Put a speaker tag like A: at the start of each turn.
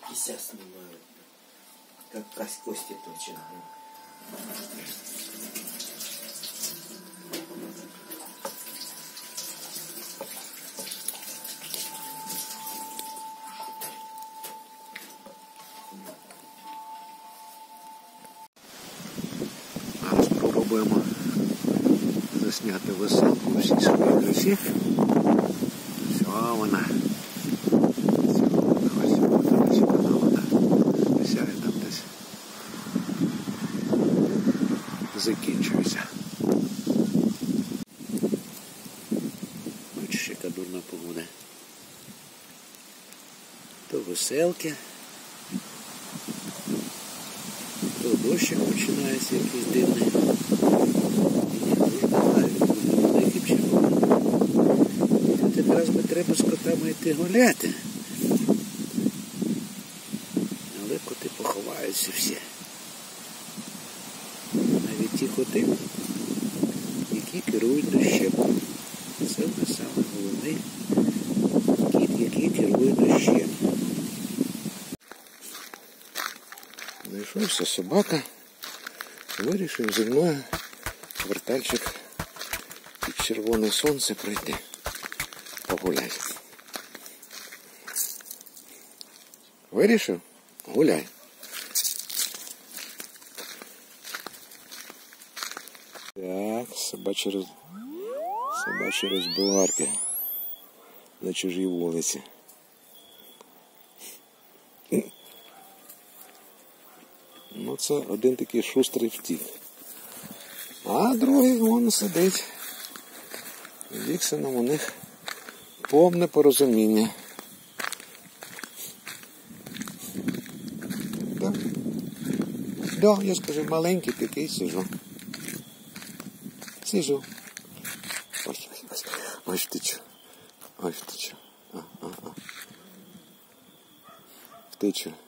A: кися снимают. Как кости точат.
B: Спробуємо засняти веселку у всій своїй красі. Все вона. Ось вона сяє там десь. Закінчується. Бачиш, яка дурна погода. То веселки, то дощик починається якийсь дивний. Тут якраз би треба з котами йти гуляти. Але коти поховаються всі. Навіть ті коти, які керують дощем. Це в нас саме головний кіт, який керує дощем. Знайшовся собака, вирішив зі мною квартальчик під червоне сонце пройти, погуляти. Вирішив? Гуляй. Так, собачі розбиварки на чужій вулиці. Ну це один такий шустрий втік. А другий вон сидить. З Віксеном у них повне порозуміння. Да, я скажу, маленький такий сижу. Сижу. Ось втечу. Ось втечу. Втечу.